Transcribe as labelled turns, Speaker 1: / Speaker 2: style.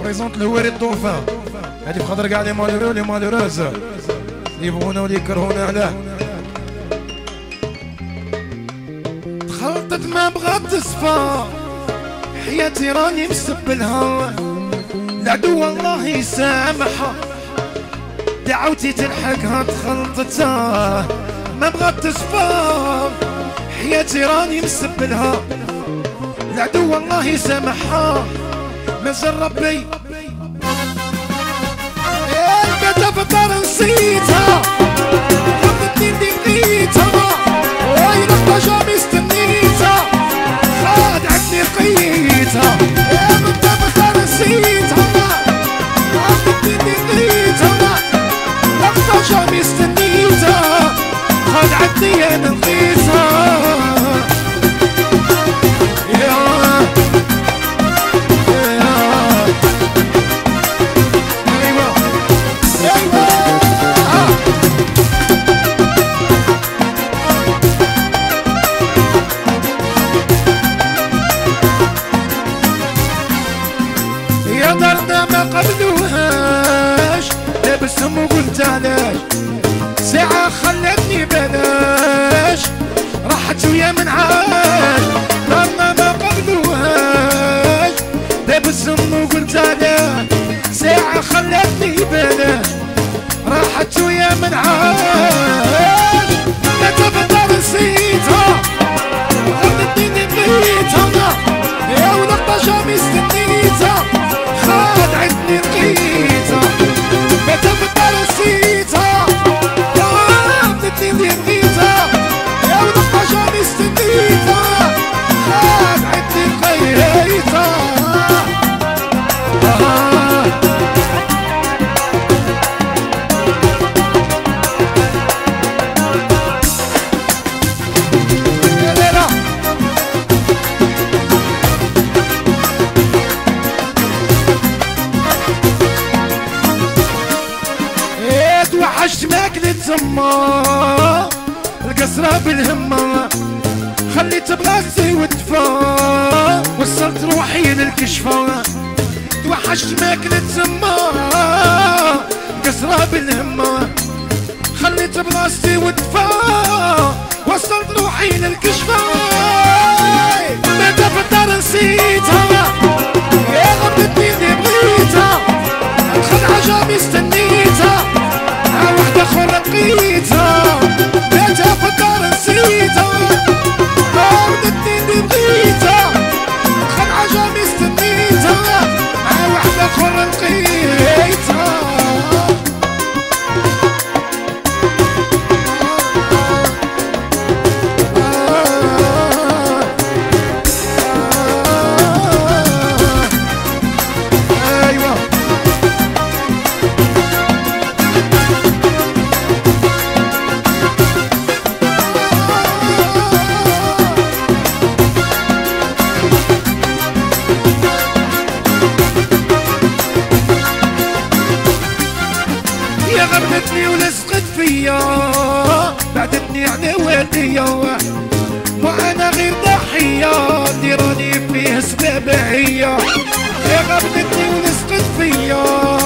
Speaker 1: بريزونت الهواري الطوفان هادي بخاطر كاع لي مالورو لي مالوروز اللي يبغونا واللي يكرهونا علاه. تخلطت ما بغات تصفى حياتي راني مسبلها، العدو الله يسامحها دعوتي تلحقها تخلطتها ما بغات تصفى حياتي راني مسبلها، العدو الله يسامحها مازال ربي البتا في الدار نسيتها خذتني اللي لقيتها وي لقطة جامي استنيتها خادعتني لقيتها البتا في الدار نسيتها خذتني اللي لقيتها لقطة جامي استنيتها خادعتني انا لقيتها. تبسم وقلت علاش ساعة خلتني بلاش راحت ويا من عاش دارنا ما قبلوهاش تبسم وقلت علاش ساعة خلتني بلاش راحت ويا من عاش لا تبدأ نسيتها خلتني اللي بغيتها يا ولقطة جامي استنيتها خادعتني لقيتها متى بدل نسيتها خادتني اللي بغيتها يا ولقطة جامي استنيتها خادعتني لقيتها. توحشت ماكلة زما القصرة بالهمة خليت براسي ودفا وصلت روحي للكشفة. توحشت ماكلة زما القصرة بالهمة خليت براسي ودفا وصلت روحي للكشفة. متى في الدار نسيتها يا غبتني اللي بغيتها الخدعة جامي استنيتها وحدة أخرى لقيتها متى في الدار نسيتها عودتني اللي بغيتها خدعة جامي استنيتها وحدة أخرى لقيتها. غربتني ولصقت فيا بعدتني على والديا وانا غير ضحيه اللي راني فيه سبابه هي. يا غربتني ولصقت فيا